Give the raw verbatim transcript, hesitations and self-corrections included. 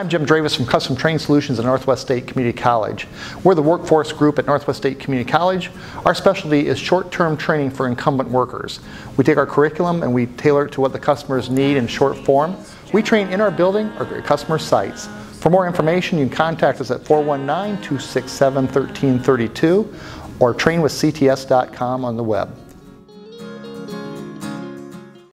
I'm Jim Dravis from Custom Training Solutions at Northwest State Community College. We're the workforce group at Northwest State Community College. Our specialty is short-term training for incumbent workers. We take our curriculum and we tailor it to what the customers need in short form. We train in our building or at customer sites. For more information, you can contact us at four one nine, two six seven, one three three two or train with C T S dot com on the web.